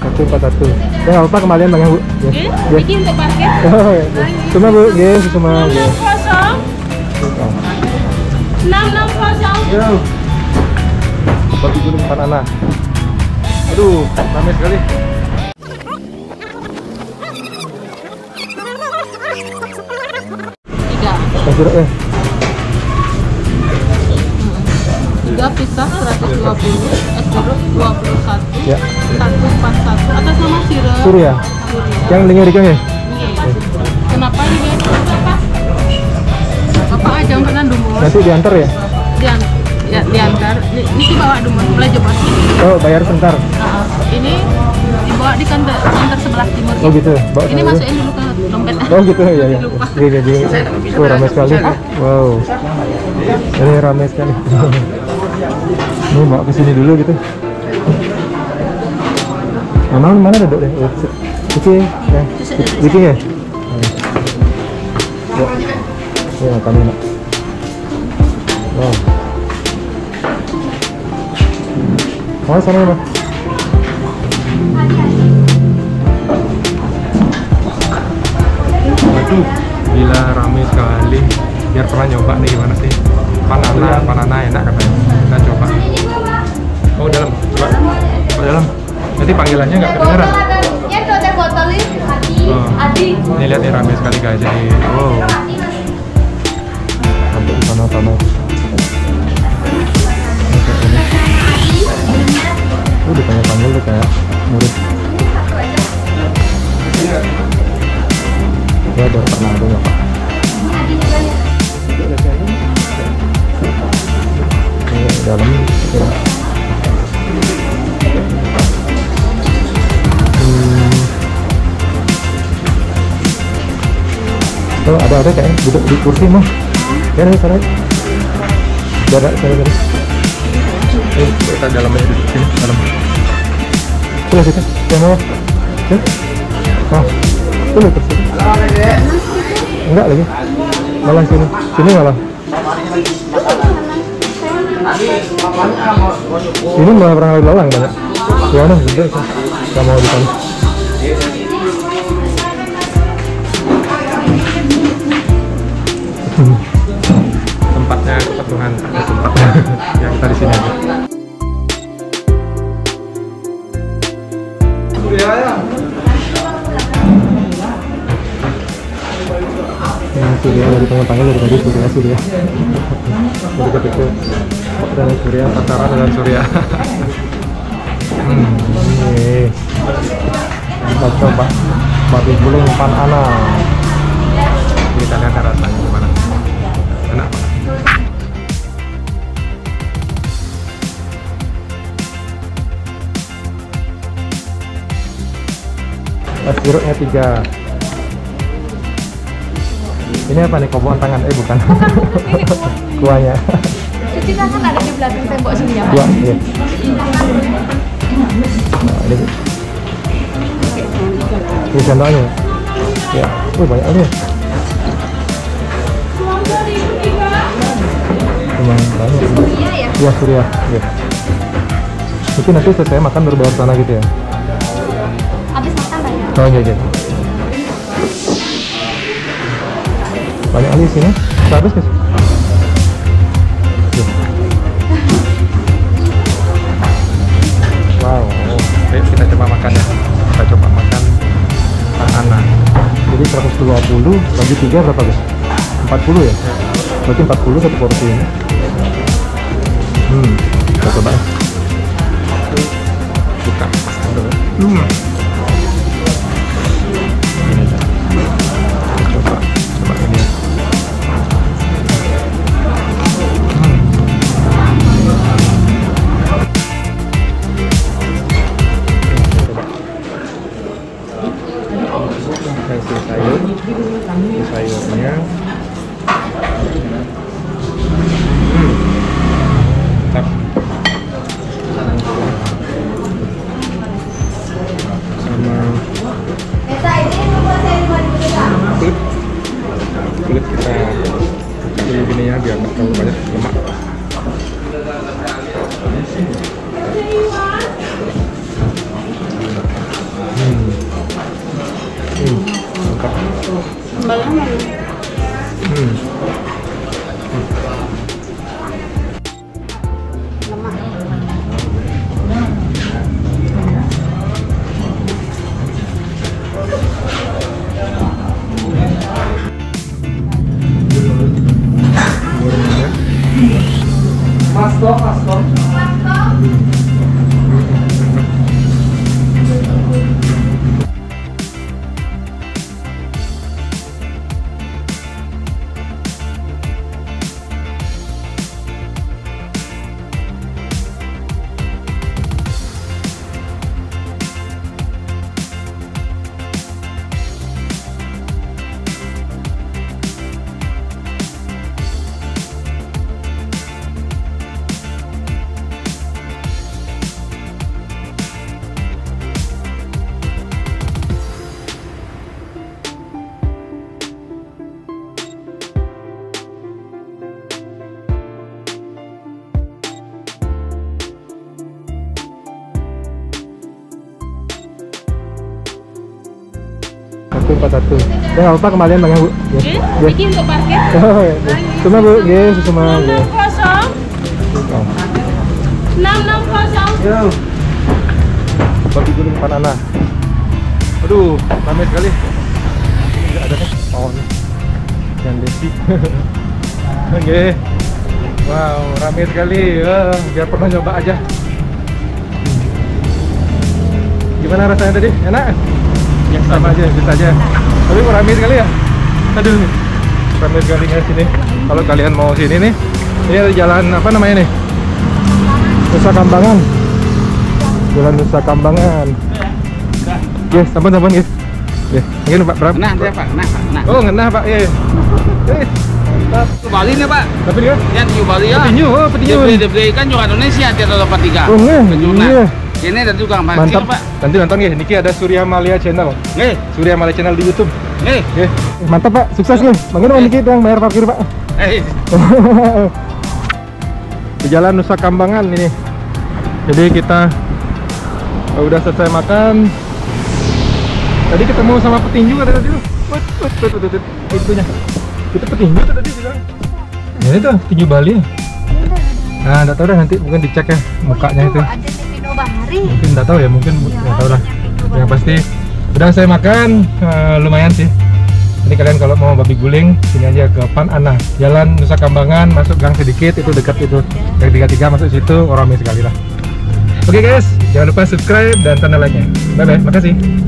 141. Ya nggak apa kembalian Bang ya Bu. Ya. Bikin untuk parkir. Oh, ya. Cuma Bu, ya cuma ya. 660. Yo. Bagi gunung empat anak. Aduh, ramai sekali. Tiga. Ya. 3 pizza 120, es jeruk 21, Ya. 141 atas nama Surya. Surya. Yang dengar ikan ya? Iya. Kenapa ini berapa? Apa aja untuk Dumur? Nanti diantar ya? Diantar. Ini dibawa Dumur, mulai Jumat. Oh, bayar sebentar. Ini dibawa di kantor sebelah timur. Oh gitu. Bawa Ini dulu. masukin dulu ke dompet. Oh gitu ya ya. Lupa. Jadi ramai sekali. Wow. Ini ramai sekali. Ini bawa ke sini dulu gitu. Memang mana duduk deh? Oke, ya. Gitu ya. Ya, makan enak. Wow. Oh, sana ya, Bang. Waduh, gila rame sekali. Biar pernah nyoba nih gimana sih? Panana enak katanya. Kita coba. Oh, dalam. Coba. Oh, dalam. Nanti panggilannya nggak kedengeran. Oh. Ini lihat nih rame sekali guys. Jadi, wow. Sampai di sana. Dipanggil tuh kayak murid. Ya udah pernah ada nggak Pak? Ini dalam ya. Oh ada kayaknya duduk di kursi mah. Ya ada sana. Ada. Kita dalamnya duduk sini dalam. Tuh situ, yang mau? Tuh. Oh, tuh kursi. Enggak lagi. Malah sini malah. Ini malah pernah lalang banyak. Ya mana gede sih. Gak mau di sana. Tempatnya kepetuhan tempatnya. Ya kita di sini aja. Surya dari tengah-tengah dari tadi Surya. Dari ketiga dan Surya, pacaran dengan Surya. Ini kita coba babi guling Panana. Kita lihat rasanya gimana. Enak banget. Es jeruknya 3. Ini apa nih, kobokan tangan? Bukan. Kuahnya. Cuci tangan ada di belakang tembok sini ya, Pak? Kuah, iya. Nah, ini sendoknya. Ya, banyak aja. Emang banyak. Iya, Surya. Ya. Mungkin nanti selesai makan baru bayar sana gitu ya? Habis makan banyak. Oh iya gitu. Banyak kali sini. Habis guys. Wow. Oke, kita coba makan ya. Kita coba makan Panana. Jadi 120 bagi 3 berapa guys? 40 ya? Berarti 40 satu porsi ini. Kita coba ya. Buka. Coba ini ya. Kasih sayurnya. Mantap. Kulit kita buka dulu gini ya biar nggak terlalu banyak lemak. 141. Ya nggak apa kembalian bang ya bu. Ya. Ini untuk parkir. Oh, ya. Cuma bu, ya semua. 660. Yo. Babi guling Panana. Aduh, ramai sekali. Nggak ada nih. Oh, nih. Yang Desi. Oke. Wow, ramai sekali. Biar pernah nyoba aja. Gimana rasanya tadi? Enak? Ya, sama aja, bisa aja. Tapi ramai sekali ya. Aduh, ramai sekali ya sini. Kalau kalian mau sini nih, ini ada jalan apa namanya nih? Nusa Kambangan. Jalan Nusa Kambangan. Yes, sampun yes. Yes, mungkin Pak berapa? Nah, dia Pak. Nah. Oh, ngenah Pak. Iya. Mantap. Bali nih Pak. Tapi dia Ya, Tiu Bali ya. petinju, oh petinju. Dia kan juga Indonesia dia 83. Oh, iya. Ini ada juga Pak. Mantap Pak. Nanti nonton ya. Niki ada Surya Malia Channel. Nih, Surya Malia Channel di YouTube. nih. Oke. Mantap Pak, sukses nih. Bagaimana Niki yang bayar parkir Pak? Di Jalan Nusa Kambangan ini. Jadi kita udah selesai makan. Tadi ketemu sama petinju kata tadi tuh. Itunya. Itu petinju tuh tadi bilang. Ya itu petinju Bali. Nah, enggak tahu dah nanti mungkin dicek ya mukanya itu. Mungkin enggak tahu ya, mungkin enggak tahu lah. Yang pasti udah saya makan lumayan sih. Ini kalian kalau mau babi guling sini aja ke Panana, Jalan Nusa Kambangan, masuk gang sedikit itu dekat itu. Yang 33 masuk situ, ramai sekali lah. Oke guys, jangan lupa subscribe dan tanda like-nya. Bye bye, makasih.